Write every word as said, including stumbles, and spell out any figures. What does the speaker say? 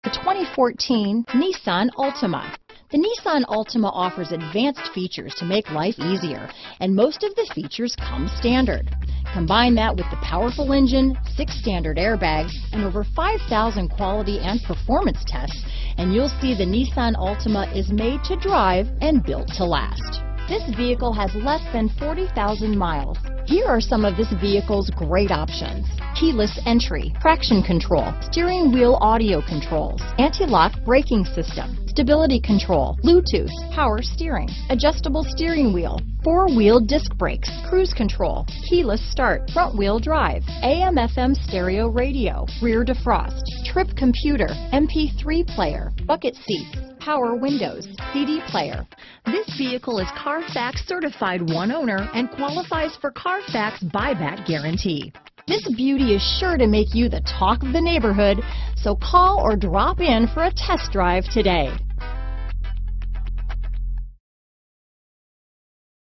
The twenty fourteen Nissan ALTIMA. The Nissan ALTIMA offers advanced features to make life easier, and most of the features come standard. Combine that with the powerful engine, six standard airbags, and over five thousand quality and performance tests, and you'll see the Nissan ALTIMA is made to drive and built to last. This vehicle has less than forty thousand miles. Here are some of this vehicle's great options: keyless entry, traction control, steering wheel audio controls, anti-lock braking system, stability control, Bluetooth, power steering, adjustable steering wheel, four-wheel disc brakes, cruise control, keyless start, front-wheel drive, A M F M stereo radio, rear defrost, trip computer, M P three player, bucket seats, power windows, C D player. This vehicle is Carfax certified one owner and qualifies for Carfax buyback guarantee. This beauty is sure to make you the talk of the neighborhood, so call or drop in for a test drive today.